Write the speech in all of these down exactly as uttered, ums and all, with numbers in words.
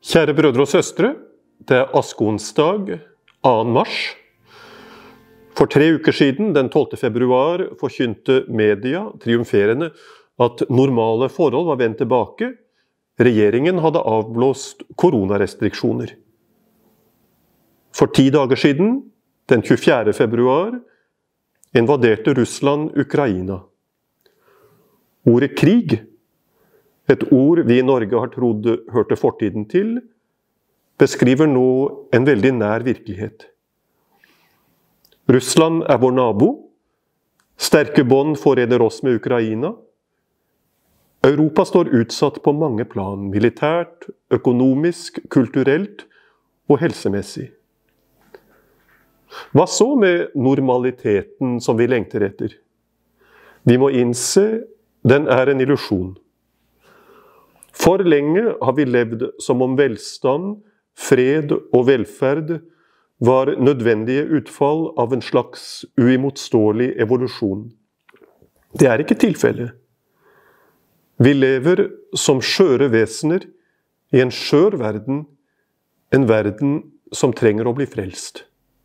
Kjære brødre og søstre, det er askeonsdag, annen mars. For tre uker siden, den tolvte februar, forkynte media triumferende at normale forhold var vendt tilbake. Regjeringen hadde avblåst koronarestriksjoner. For ti dager siden, den tjuefjerde februar, invaderte Russland Ukraina. Ordet krig, et ord vi i Norge har trodd hørte fortiden til, beskriver nå en veldig nær virkelighet. Russland er vår nabo. Sterke bånd forener oss med Ukraina. Europa står utsatt på mange plan, militært, økonomisk, kulturelt og helsemessig. Hva så med normaliteten som vi lengter etter? Vi må innse den er en illusjon. For lenge har vi levd som om velstand, fred og velferd var nødvendige utfall av en slags uimotståelig evolusjon. Det er ikke tilfellet. Vi lever som skjøre vesener i en skjør verden, en verden som trenger å bli frelst.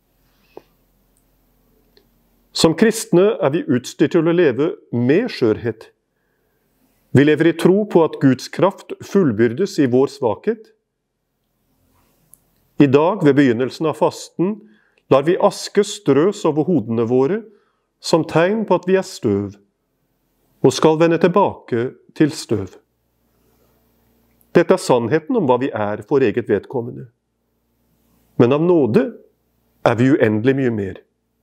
Som kristne er vi utstyrt til å leve med skjørhet. Vi lever i tro på at Guds kraft fullbyrdes i vår svakhet. I dag, ved begynnelsen av fasten, lar vi aske strøs over hodene våre som tegn på at vi er støv, og skal vende tilbake til støv. Dette er sannheten om hva vi er for eget vedkommende. Men av nåde er vi uendelig mye mer.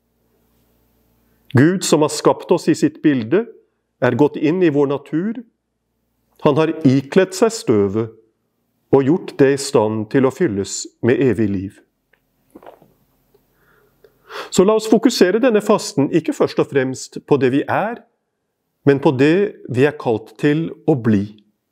Gud, som har skapt oss i sitt bilde, er gått inn i vår natur. Han har ikledt seg støvet og gjort det i stand til å fylles med evig liv. Så la oss fokusere denne fasten ikke først og fremst på det vi er, men på det vi er kalt til å bli.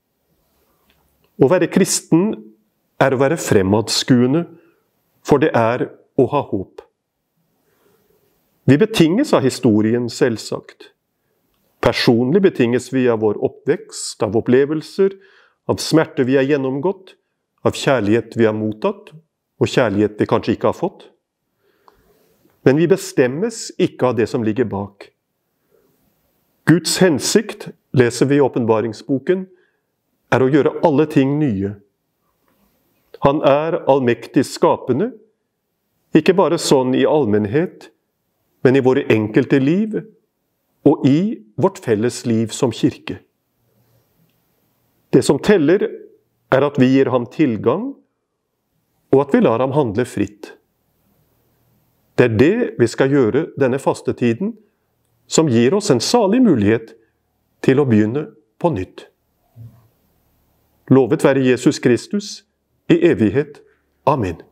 Å være kristen er å være fremadskuende, for det er å ha håp. Vi betinges av historien, selvsagt. Personlig betinges vi av vår oppvekst, av opplevelser, av smerte vi har gjennomgått, av kjærlighet vi har mottatt, og kjærlighet vi kanskje ikke har fått. Men vi bestemmes ikke av det som ligger bak. Guds hensikt, leser vi i åpenbaringsboken, er å gjøre alle ting nye. Han er allmektig skapende, ikke bare sånn i allmennhet, men i våre enkelte liv, og i vårt felles liv som kirke. Det som teller er at vi gir ham tilgang, og at vi lar ham handle fritt. Det er det vi skal gjøre denne fastetiden, som gir oss en salig mulighet til å begynne på nytt. Lovet være Jesus Kristus i evighet. Amen.